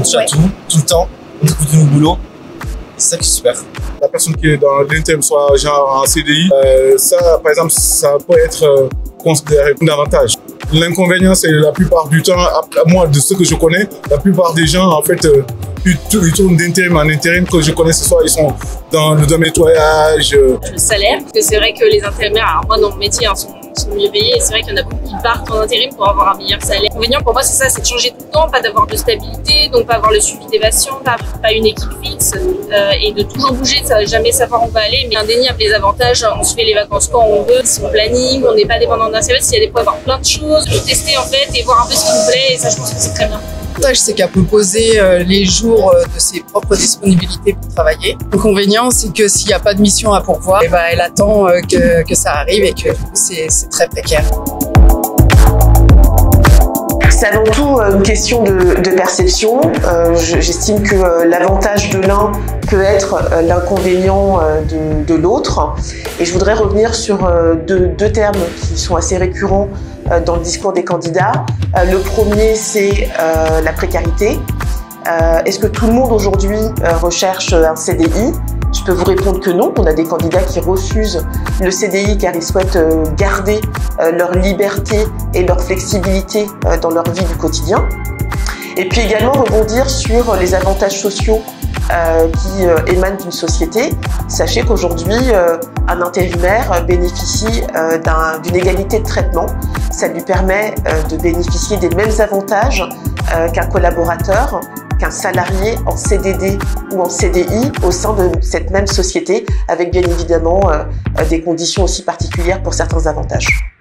touche à tout le temps, on écoute nos boulot. C'est ça qui est super. La personne qui est dans l'intérim, soit genre en CDI, ça, par exemple, ça peut être considéré comme un avantage. L'inconvénient, c'est la plupart du temps, moi, de ceux que je connais, la plupart des gens, en fait, ils tournent d'intérim en intérim, que je connais ce soir, ils sont dans le domaine nettoyage. Le salaire, parce que c'est vrai que les intérimaires, alors moi, dans mon métier, sont mieux payés, et c'est vrai qu'il y en a beaucoup qui partent en intérim pour avoir un meilleur salaire. L'inconvénient pour moi, c'est ça, c'est de changer tout le temps, pas d'avoir de stabilité, donc pas avoir le suivi des patients, pas une équipe fixe, et de toujours bouger, de jamais savoir où on va aller. Mais indéniable, les avantages, on se fait les vacances quand on veut, son planning, on n'est pas dépendant d'un service, il y a des fois avoir plein de choses, tester en fait et voir un peu ce qui nous plaît, et ça, je pense que c'est très bien. L'avantage, c'est qu'elle peut poser les jours de ses propres disponibilités pour travailler. L'inconvénient, c'est que s'il n'y a pas de mission à pourvoir, et ben, elle attend que ça arrive et que c'est très précaire. C'est avant tout une question de perception. J'estime que l'avantage de l'un peut être l'inconvénient de l'autre. Et je voudrais revenir sur deux termes qui sont assez récurrents dans le discours des candidats. Le premier, c'est la précarité. Est-ce que tout le monde aujourd'hui recherche un CDI ? Je peux vous répondre que non. On a des candidats qui refusent le CDI car ils souhaitent garder leur liberté et leur flexibilité dans leur vie du quotidien. Et puis également rebondir sur les avantages sociaux qui émanent d'une société. Sachez qu'aujourd'hui, un intérimaire bénéficie d'une égalité de traitement. Ça lui permet de bénéficier des mêmes avantages qu'un collaborateur, qu'un salarié en CDD ou en CDI au sein de cette même société, avec bien évidemment des conditions aussi particulières pour certains avantages.